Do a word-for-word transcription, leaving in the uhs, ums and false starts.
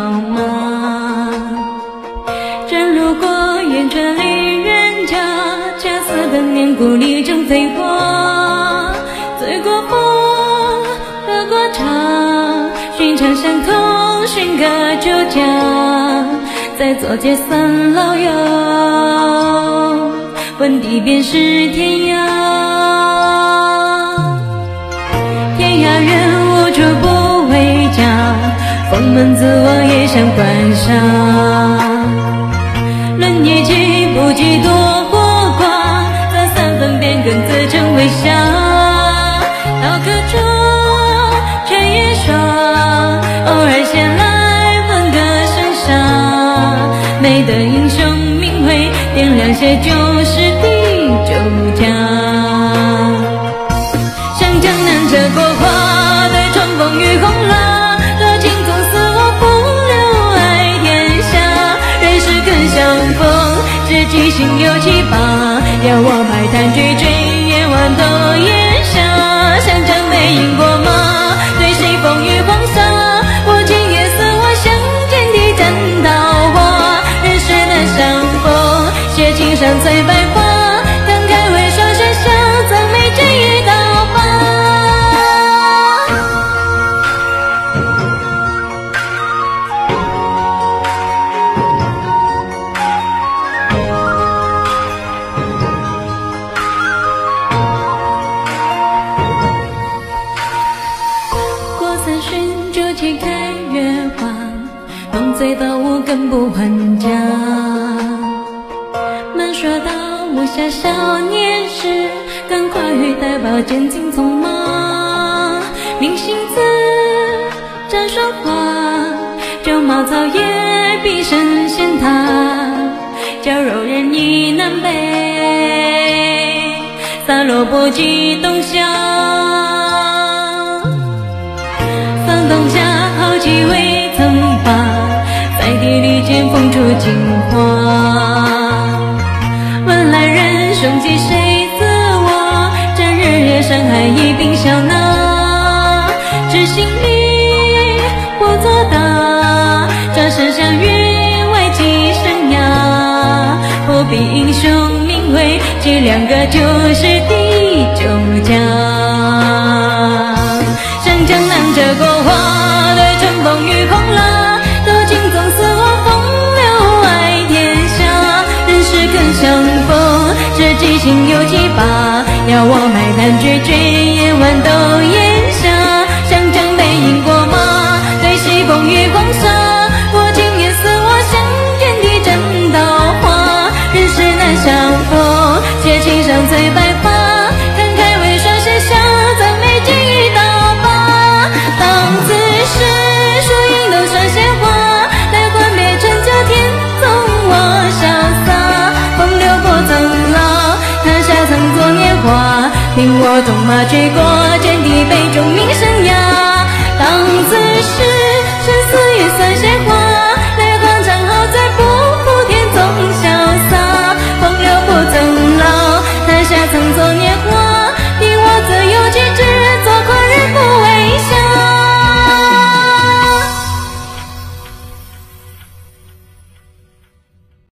吗？正路过烟川里人家，恰似的年故里正飞过，醉过风，喝过茶，寻常相同，寻个酒家，再坐街三老游，问地便是天涯。天涯远，无处不为家，封门自我也想关上。论业绩不计多过挂，这三分便更自称为侠。刀刻着却也爽，偶尔闲来问个声杀。美的英雄名讳，点亮些旧时的酒家。像江南这国花，对冲风雨红浪，多情总似我风流爱天下。人世更相逢，知己心有七八，要我拍弹追追，夜晚都烟霞。像江美饮过吗？对谁风雨黄沙？我今夜似我相见的斩桃花。人世难相逢，写青山翠白花，感慨为说写下赞美这一道疤。三巡酒旗开月华，浓醉到无根不还家。慢说到我下少年时，赶快带宝剑进匆忙。明星子沾霜花，酒茅草也比神仙塔。娇柔人意南北，洒落不及冬夏。当下好几未曾发，在地里见风出金花。问来人生及谁自我？这日月山海一并笑纳。知心里不作答，转身相遇外寄生涯。不必英雄名讳，这两个就是的酒家。像江南这国花，对春风雨红浪，多情总似我风流爱天下。人世更相逢，知己心有七八，要我买单追追，夜晚都烟霞。像江美饮过吗？对谁风雨黄沙？我今夜似我相见的斩桃花。人世难相逢，且青山翠白花，感慨为说写下赞美这一道疤。当此时树影都算鲜花，待换别成就天纵我潇洒。风流不曾老，他下曾作年华，听我纵马追过